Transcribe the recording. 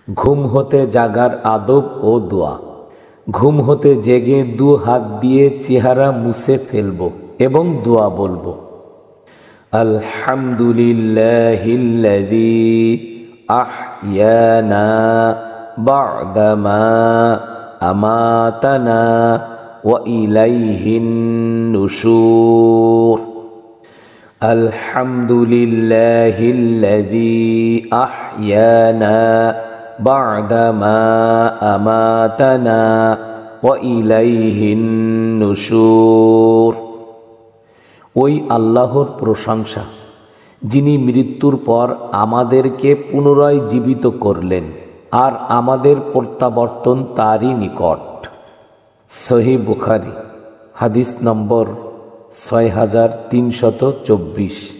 ঘুম হতে জাগার আদব ও দোয়া। ঘুম হতে জেগে দু হাত দিয়ে চেহারা মুছে ফেলব এবং দোয়া বলবো। আলহামদুলিল্লাহিল্লাযী আহইয়ানা বা'দামা আমাতানা ওয়া ইলাইহিন নুশুর। আলহামদুলিল্লাহিল্লাযী আহইয়ানা বা'দামা আমাতানা ওয়া ইলাইহিন নুশুর। ওই আল্লাহর প্রশংসা যিনি মৃত্যুর পর আমাদেরকে পুনরায় জীবিত করলেন, আর আমাদের প্রত্যাবর্তন তারই নিকট। সহিহ বুখারী, হাদিস নম্বর 6324।